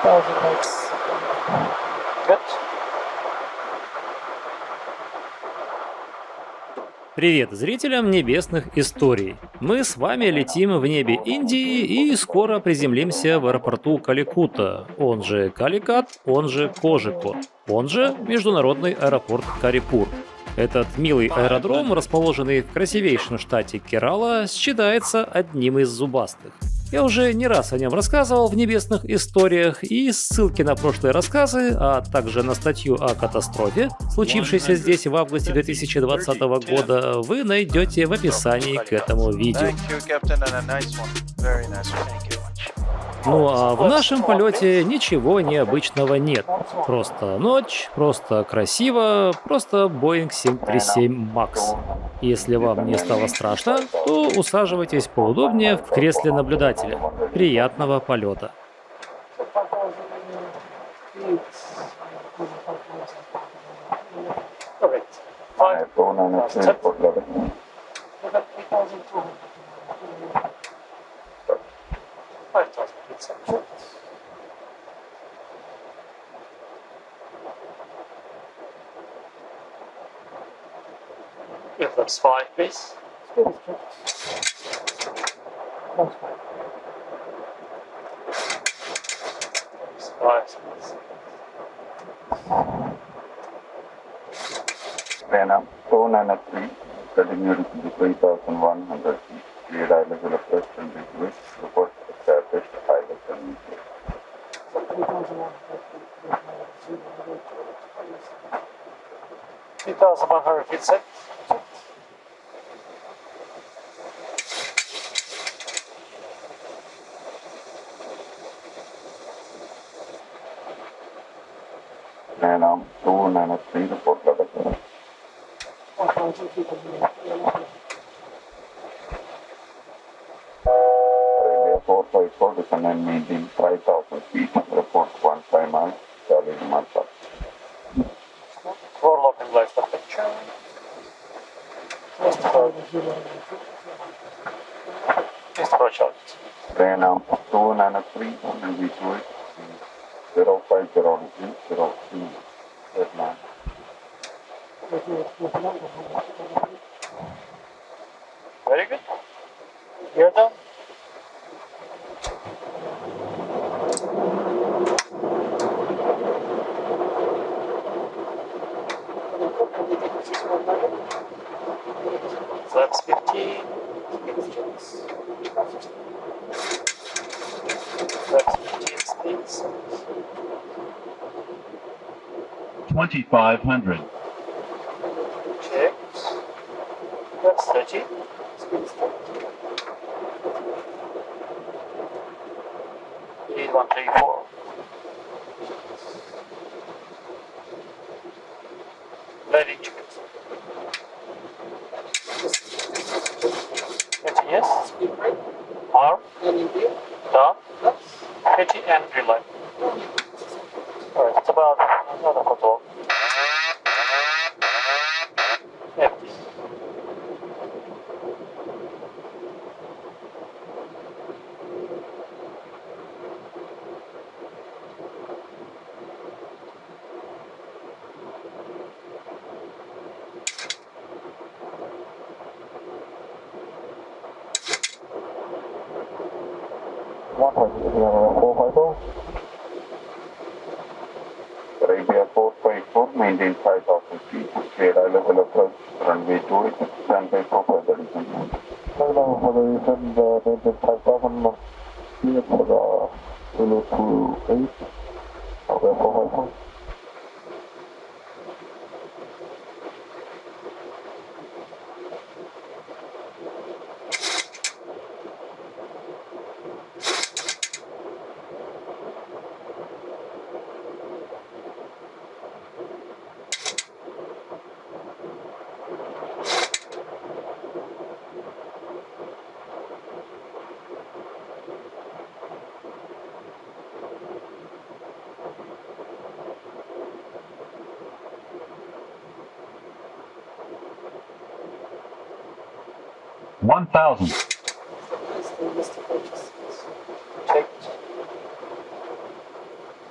1000 makes good. Привет зрителям небесных историй. Мы с вами летим в небе Индии и скоро приземлимся в аэропорту Каликутта, он же Каликат, он же Кожикот, он же Международный аэропорт Карипур. Этот милый аэродром, расположенный в красивейшем штате Керала, считается одним из зубастых. Я уже не раз о нем рассказывал в небесных историях, и ссылки на прошлые рассказы, а также на статью о катастрофе, случившейся здесь в августе 2020 года, вы найдете в описании к этому видео. Ну а в нашем полете ничего необычного нет. Просто ночь, просто красиво, просто Boeing 737 MAX. Если вам не стало страшно, то усаживайтесь поудобнее в кресле наблюдателя. Приятного полета. Flaps 5, please. Vienna 293, continue to the 3100 feet. Clear eye level approach and request. Report established high level. 3100 feet set. Vienna 293, report level. Arabia 454, descend and maintain 5000 feet. Report 15 miles. Charlie Martha. Floor locking lights for picture. Just approach out. Vienna 293, and we do it 0503 Vietnam. Very good. You're done. Flaps 15. Flaps 15 speeds. 2500. Check. Flaps 30. Lead 134. Ready, check. Continuous. Arm. Down. 30 and relay. Alright, it's about another photo. Empty. Arabia 454, maintain 5000 feet. Clear eye level approach, runway 28, standby for further descent. For the descent, maintain 5000 feet for the Zulu 28, Arabia 454. One 1,000. Check.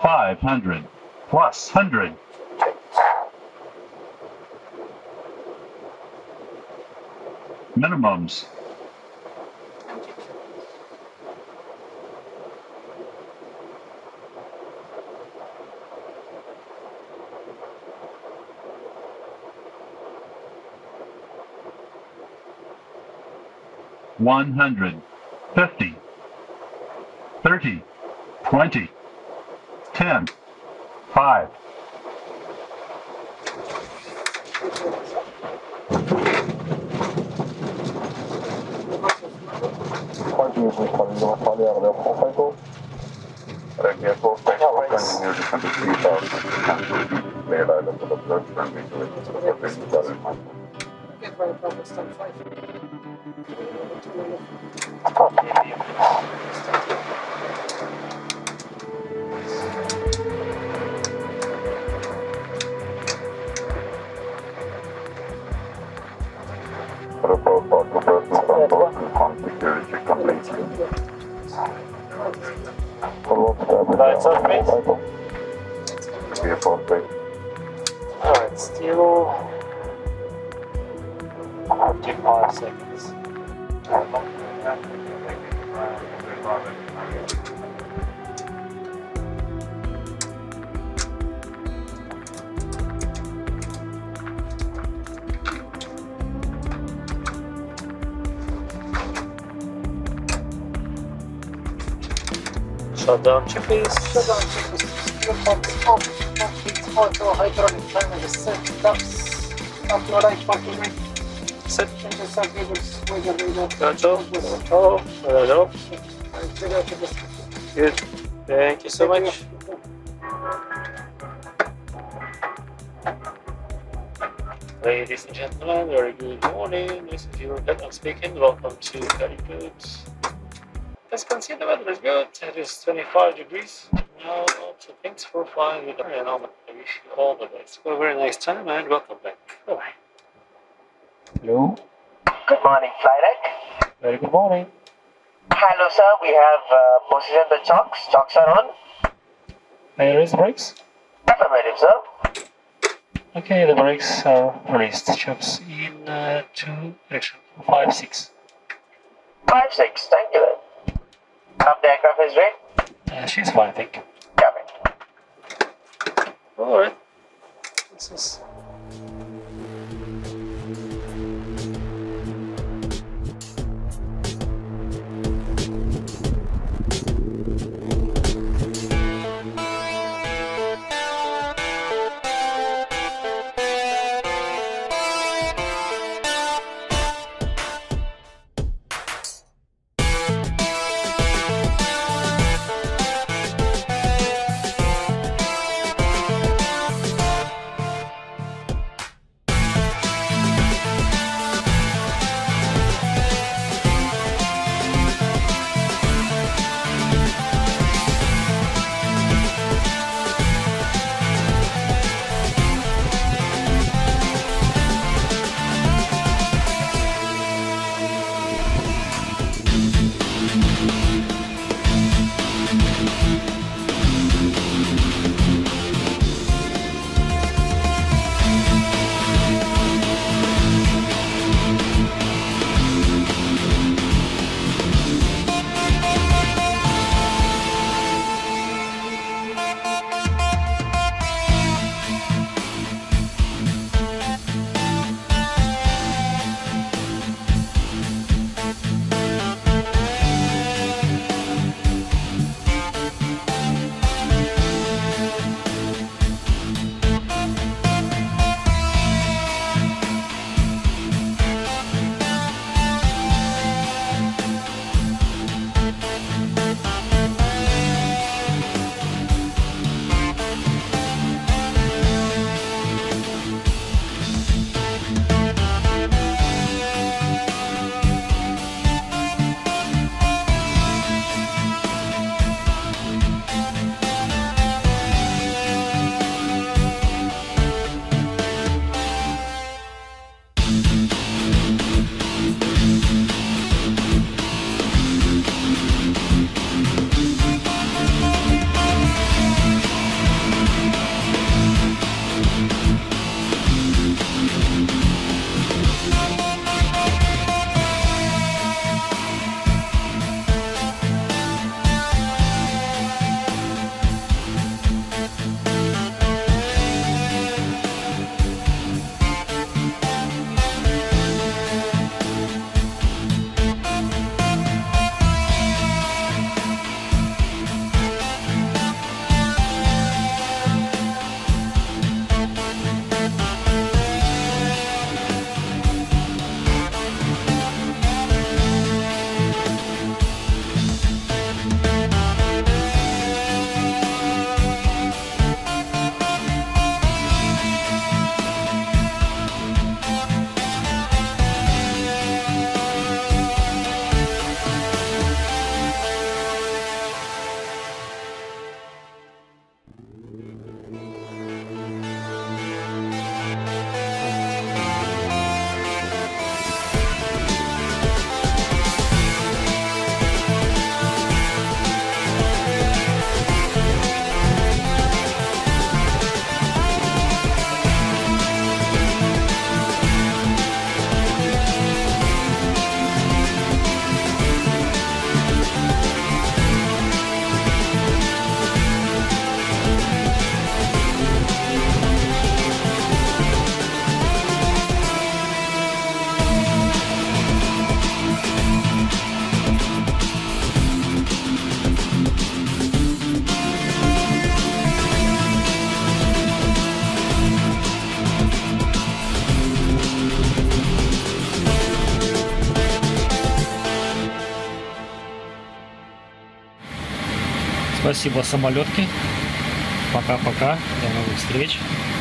500 plus 100. Minimums. $100, $50, $30, $20, $10, $5. Regia 454 continued to 23,650 made island approach runway 28 Get by the stand 5. Report for the person from both security completely. Lights off, please. Regia 454. Alright, still 45 seconds. Shut down chippies. Shut down chippies. Auto hydraulic timer is set. That's up to right parking ring. Set. Gotcha. Oh, hello. Good. Thank you so much. Ladies and gentlemen, very good morning. This is your captain speaking. Welcome to Calicut. As you can see, the weather is good. It is 25 degrees now, so thanks for flying with us. And I wish you all the best. Have a very nice time and welcome back. Bye bye. Hello. Good morning, Flydeck. Very good morning. Hello, sir. We have positioned the chocks. Chocks are on. May I raise the brakes? Affirmative, sir. Okay, the brakes are released. Chocks in 2 direction. 5, 6. 5-6. Thank you, then. The aircraft is ready. She's fine, I think. Copy. Alright. This is. Спасибо, самолетки. Пока-пока. До новых встреч.